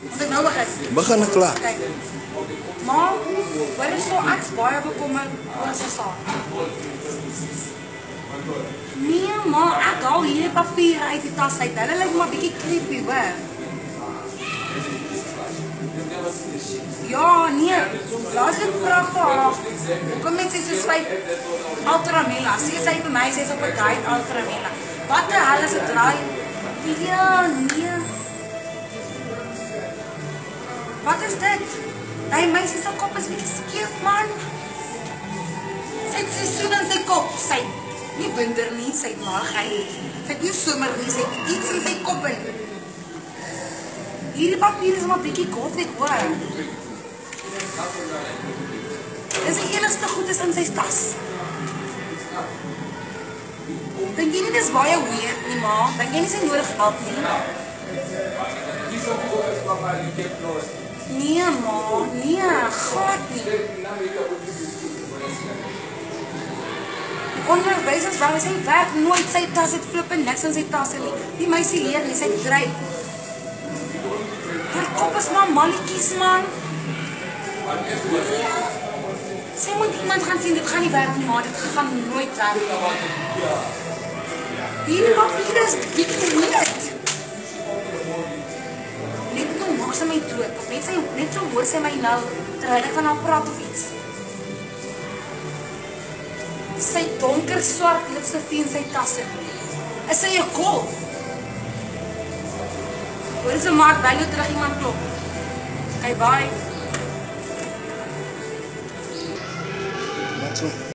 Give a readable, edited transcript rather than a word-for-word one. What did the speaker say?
Moet ek nou begin? Begin nou klaar. Kyk. Maar, waar is so ek's baie bekommerd oor sy saak? Nee, maar ek haal hierdie papiere uit die tas uit. Hulle lyk maar bietjie creepy, hoor. Ja, nee, laat dit praat vir haar. Hoekom net sy so swyk Ultramela? Sê sy vir my, sy is op 'n diet Ultramela. Wat die hel is dit draai? Ja, nee. Wat is dit? Die meisie se kop is bietjie skeef, man. Sy het seisoen in sy kop. Sy nie winter nie, sy het malgheid. Sy het nie somer nie, sy het iets in sy kop in. Hierdie papier is maar bietjie gothic, hoor. Dis die enigste goed is in sy tas. Dink jy nie dis baie weird nie, ma? Dink jy nie sy nodig help nie? Nee, ma, nee, glad nie. Die onderwysers waar sy werk nooit sy tas het flippe niks in sy tasse nie. Die meisie leer nie, sy dryf. Haar kop is maar malletjies, man. Sy moet iemand gaan sien, dit gaan nie werk nie, maar dit gaan nooit werk nie. Hierdie papier is bietjie weird. Net nou maak sy my dood, of net so hoor sy my nou, terwyl ek van haar praat of iets. Sy donker swart lipstif in sy tasse. Is sy 'n kol? Hoor sy maak by jou terug iemand klop. Okay, bye. Wat so?